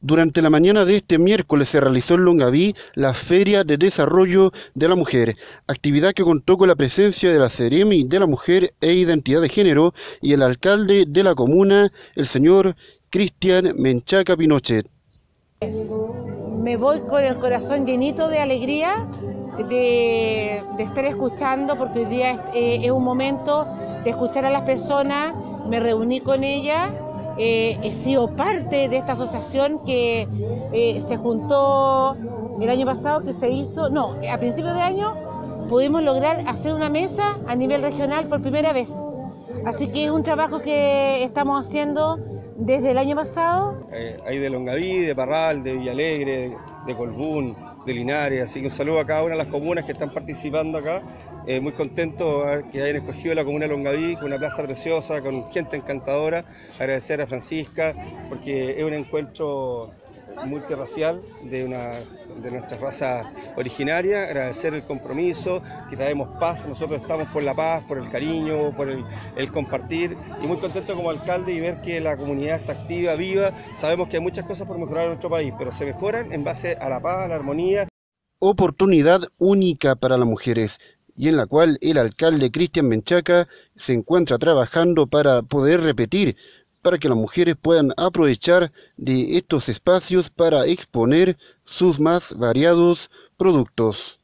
Durante la mañana de este miércoles se realizó en Longaví la Feria de Desarrollo de la Mujer, actividad que contó con la presencia de la Seremi de la Mujer e Identidad de Género y el alcalde de la comuna, el señor Cristian Menchaca Pinochet. Me voy con el corazón llenito de alegría de estar escuchando, porque hoy día es un momento de escuchar a las personas. Me reuní con ellas. He sido parte de esta asociación que se juntó el año pasado, que se hizo, no, a principios de año pudimos lograr hacer una mesa a nivel regional por primera vez. Así que es un trabajo que estamos haciendo desde el año pasado. Hay de Longaví, de Parral, de Villalegre, de Colbún, de Linares, así que un saludo a cada una de las comunas que están participando acá. Muy contento que hayan escogido la comuna de Longaví, con una plaza preciosa, con gente encantadora. Agradecer a Francisca, porque es un encuentro multirracial de nuestra raza originaria. Agradecer el compromiso, que traemos paz. Nosotros estamos por la paz, por el cariño, por el compartir, y muy contento como alcalde y ver que la comunidad está activa, viva. Sabemos que hay muchas cosas por mejorar en nuestro país, pero se mejoran en base a la paz, a la armonía. Oportunidad única para las mujeres, y en la cual el alcalde Cristian Menchaca se encuentra trabajando para poder repetir, para que las mujeres puedan aprovechar de estos espacios para exponer sus más variados productos.